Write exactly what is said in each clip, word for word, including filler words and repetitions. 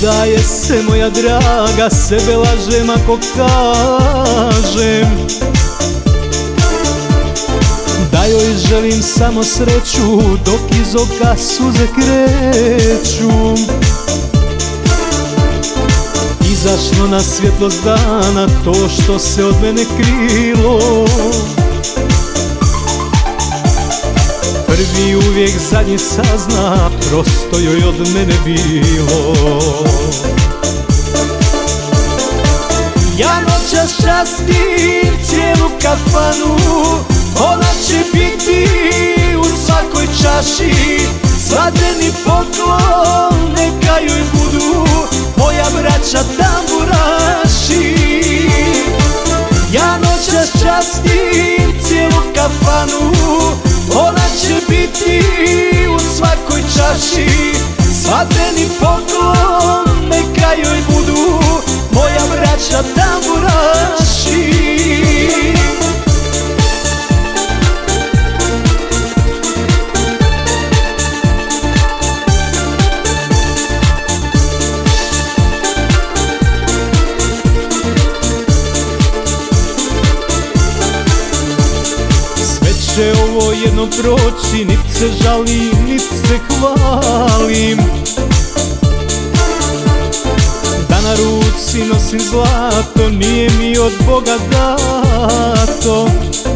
Udaje se moja draga, sebe lažem ako kažem da joj želim samo sreću, dok iz oka suze kreću. Izašlo na svjetlost dana to što se od mene krilo. Prvi uvijek zadnji sazna, prosto joj od mene bilo. Ja noćas častim cijelu kafanu, ona će biti u svakoj čaši. Svadbeni poklon neka joj budu moja braća tamburaši. Ja noćas častim cijelu kafanu, ona će biti u svakoj čaši. Svadbeni poklon neka joj budu moja braća tamburaši. Će ovo jedno proći, nit se žalim, nit se hvalim. Da na ruci nosim zlato, nije mi od Boga dato.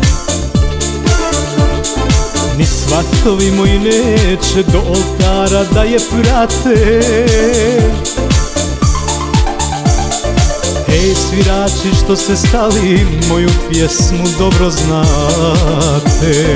Ni svatovi moji neće do oltara da je prate. Ej svirači što ste stali, moju pjesmu dobro znate.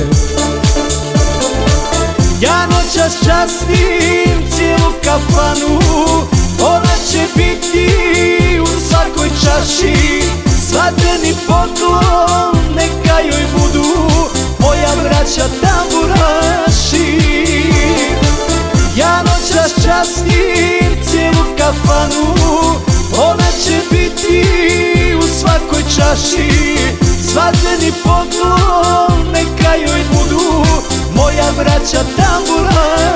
Ja noćas častim cijelu kafanu, ona će biti u svakoj čaši. Svadbeni poklon neka joj budu moja braća tamburaši. Ja noćas častim cijelu kafanu, ona će biti u svakoj čaši. Svadbeni poklon neka joj budu moja braća tamburaši.